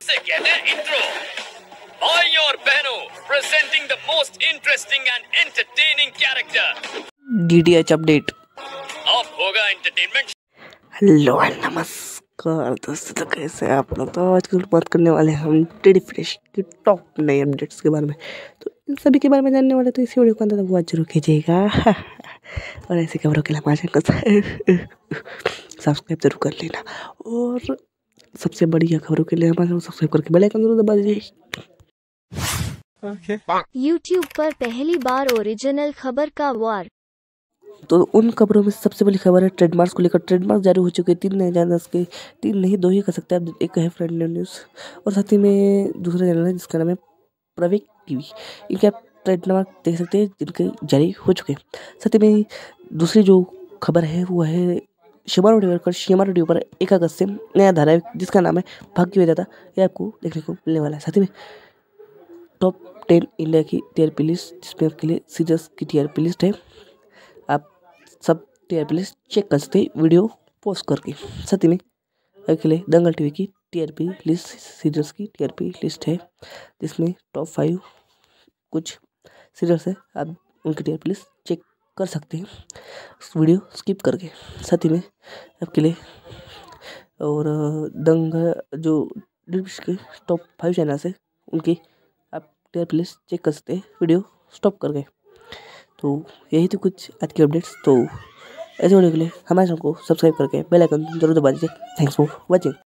इसे कहते हैं इंट्रो। भाइयों और बहनों, presenting the most interesting and entertaining character, DDH update. अब होगा एंटरटेनमेंट। हेलो नमस्कार दोस्तों, तो कैसे हैं आप लोग। तो आजकल बात करने वाले हैं हम टीडी फ्रेश की टॉप नए अपडेट्स के बारे में। तो इन सभी के बारे में जानने वाले तो इसी वीडियो को अंदर तक जरूर कीजिएगा और ऐसी खबरों के लिए हमारे चैनल को सब्सक्राइब जरूर कर लेना और सबसे बढ़िया खबरों के लिए हमारे चैनल को सब्सक्राइब करके बेल आइकन जरूर दबा दीजिए। YouTube पर पहली बार ओरिजिनल खबर का वार। तो उन खबरों में सबसे बड़ी खबर है ट्रेडमार्क्स को लेकर। ट्रेडमार्क जारी हो चुके हैं 3 नए चैनल्स के, 3 नहीं 2 ही कर सकते हैं। एक है फ्रेंड न्यूज़ और साथ ही में दूसरा चैनल है जिसका नाम है प्रवेक टीवी। इनके आप ट्रेडमार्क देख सकते हैं जिनके जारी हो चुके हैं। साथ ही में दूसरी जो खबर है वो है शेमा रेड्डी पर 1 अगस्त से नया धारावाहिक जिसका नाम है भाग्य विधाता, ये आपको देखने को मिलने वाला है। साथ ही में टॉप 10 इंडिया की टीआरपी लिस्ट, जिसमें आपके लिए सीरियल्स की टीआरपी लिस्ट है। आप सब टीआरपी लिस्ट चेक कर सकते हैं वीडियो पोस्ट करके। साथ ही में आपके लिए दंगल टीवी की टीआरपी लिस्ट, सीरियल्स की टीआरपी लिस्ट है जिसमें टॉप 5 कुछ सीरियल्स है। आप उनकी टीआरपी लिस्ट चेक कर सकते हैं वीडियो स्किप करके। साथ ही में आपके लिए और दंगल जो के टॉप 5 चैनल्स है उनकी आप टीआरपी लिस्ट चेक कर सकते हैं वीडियो स्टॉप करके। तो यही तो कुछ आज की अपडेट्स। तो ऐसे वीडियो के लिए हमारे चैनल को सब्सक्राइब करके बेल आइकन जरूर दबा दीजिए। Thanks for watching.